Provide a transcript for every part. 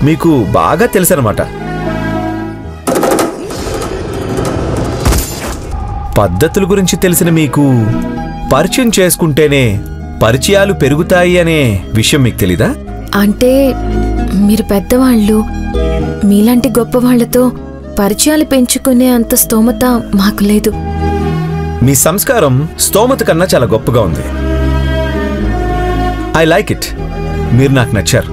మీకు బాగా తెలుసనమాట. పద్ధతుల గురించి తెలిసిన మీకు పరిచయం చేసుకుంటేనే పరిచయాలు పెరుగుతాయి అనే విషయం మీకు తెలీదా? అంటే మీరు పెద్దవాళ్ళు, మీలాంటి గొప్ప వాళ్లతో పరిచయాలు పెంచుకునే అంత స్తోమత మాకు లేదు. మీ సంస్కారం స్తోమత కన్నా చాలా గొప్పగా ఉంది. I like it. మీరు నాకు నచ్చారు.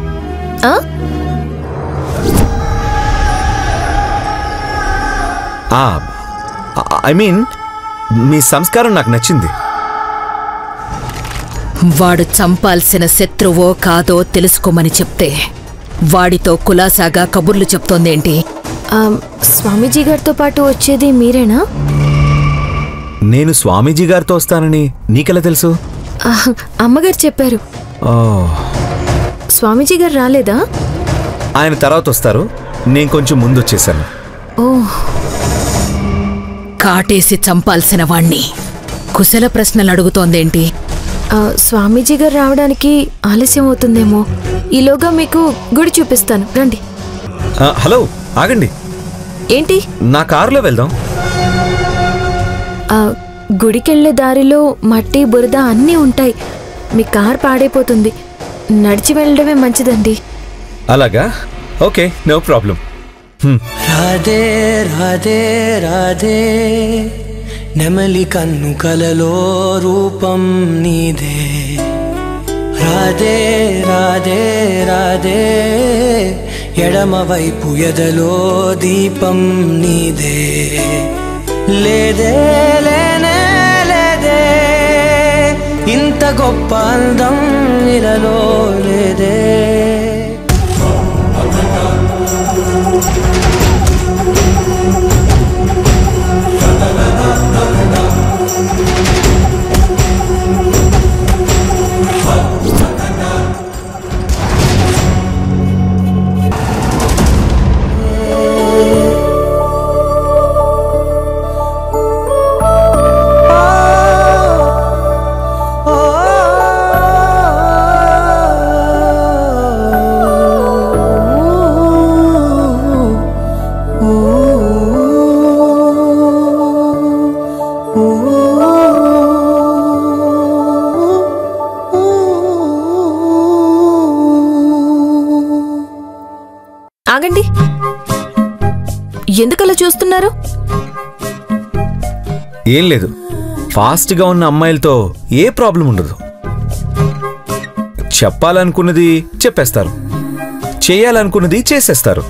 ఐ మీన్ మీ సంస్కారం నాకు నచ్చింది. వాడు చంపాల్సిన శత్రువో కాదో తెలుసుకోమని చెప్తే వాడితో కులాసాగా కబుర్లు చెప్తోందేంటి? స్వామీజీ గారితో పాటు వచ్చేది మీరేనా? నేను స్వామీజీ గారితో వస్తానని నీకెలా తెలుసు? అమ్మగారు చెప్పారు. స్వామీజీ గారు రాలేదా? ఆయన తర్వాత వస్తారు. నేను కొంచెం ముందు వచ్చేసాను. కాటేసి చంపాల్సిన వాణ్ణి కుశల ప్రశ్నలు అడుగుతోందేంటి? స్వామీజీ గారు రావడానికి ఆలస్యం అవుతుందేమో. ఈలోగా మీకు గుడి చూపిస్తాను, రండి. హలో, ఆగండి. ఏంటి? నా కారులో వెళ్దాం. గుడికెళ్లే దారిలో మట్టి బురద అన్నీ ఉంటాయి. మీ కార్ పాడైపోతుంది. నడిచి వెళ్ళడమే మంచిదండి. అలాగా? Okay, no problem. Radhe Radhe Radhe నెమలి కన్ను కలలో రూపం నీదే. రాధే రాధే రాధే ఎడమ వైపు ఎదలో దీపం నీదే. లేదే లేనే లేదే ఇంత గొప్ప అందం ఇలలో లేదే. ఆగండి. ఎందుకలా చూస్తున్నారు? ఏం లేదు. ఫాస్ట్గా ఉన్న అమ్మాయిలతో ఏ ప్రాబ్లం ఉండదు. చెప్పాలనుకున్నది చెప్పేస్తారు, చేయాలనుకున్నది చేసేస్తారు.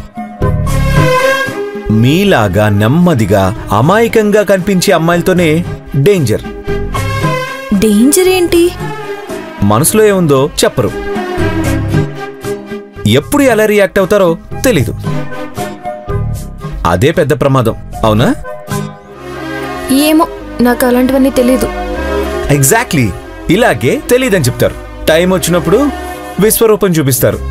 మీలాగా నెమ్మదిగా అమాయకంగా కనిపించే అమ్మాయిలతోనే డేంజర్. డేంజర్ ఏంటి? మనసులో ఏముందో చెప్పరు. ఎప్పుడు ఎలా రియాక్ట్ అవుతారో తెలీదు. అదే పెద్ద ప్రమాదం. అవునా? ఏమో, నాకు అలాంటివన్నీ తెలీదు. ఎగ్జాక్ట్లీ. ఇలాగే తెలీదని చెప్తారు. టైం వచ్చినప్పుడు విశ్వరూపం చూపిస్తారు.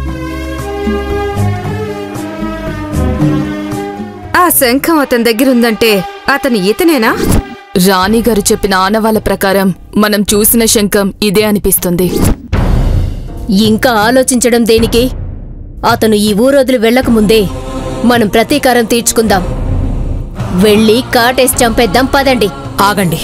ఆ శంఖం అతని దగ్గరుందంటే అతని ఇతనేనా? రాణిగారు చెప్పిన ఆనవాళ్ళ ప్రకారం మనం చూసిన శంఖం ఇదే అనిపిస్తుంది. ఇంకా ఆలోచించడం దేనికి? అతను ఈ ఊరొదిలి వెళ్లకముందే మనం ప్రతీకారం తీర్చుకుందాం. వెళ్ళి కాటేసి చంపేద్దాం, పదండి. ఆగండి.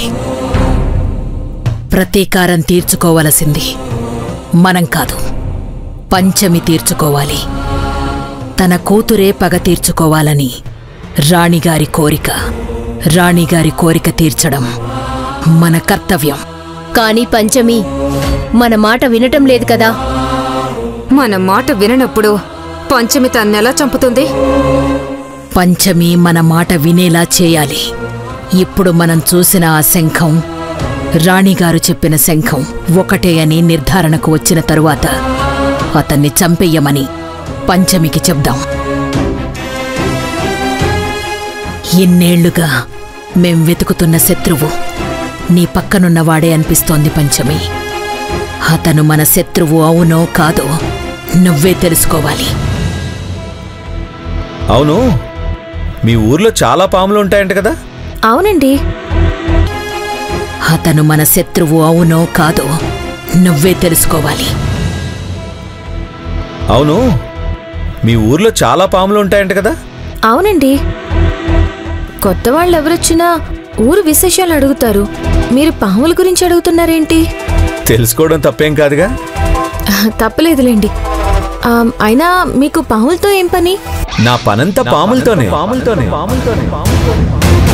ప్రతీకారం తీర్చుకోవలసింది మనం కాదు, పంచమి తీర్చుకోవాలి. తన కూతురే పగ తీర్చుకోవాలని రాణిగారి కోరిక. రాణిగారి కోరిక తీర్చడం మన కర్తవ్యం. కాని పంచమి మన మాట వినటం లేదు కదా. మన మాట విననప్పుడు పంచమి తన్నెలా చంపుతుంది? పంచమి మన మాట వినేలా చేయాలి. ఇప్పుడు మనం చూసిన ఆ శంఖం, రాణిగారు చెప్పిన శంఖం ఒకటే అని నిర్ధారణకు వచ్చిన తరువాత అతన్ని చంపెయ్యమని పంచమికి చెప్దాం. ఇన్నేళ్లుగా మేం వెతుకుతున్న శత్రువు నీ పక్కనున్నవాడే అనిపిస్తోంది పంచమి. అతను మన శత్రువు అవునో కాదో నువ్వే తెలుసుకోవాలి. అవును, మీ ఊర్లో చాలా పాములు ఉంటాయంట కదా? అవునండి. అతను మన శత్రువు అవునో కాదో నువ్వే తెలుసుకోవాలి. అవును, మీ ఊర్లో చాలా పాములు ఉంటాయంట కదా? అవునండి, కొత్త వాళ్ళు ఎవరొచ్చినా ఊరు విశేషాలు అడుగుతారు. మీరు పాముల గురించి అడుగుతున్నారేంటి? తెలుసుకోవడం తప్పేం కాదుగా. తప్పలేదులేండి. అయినా మీకు పాములతో ఏం పని? నా పనంతా పాములతోనే.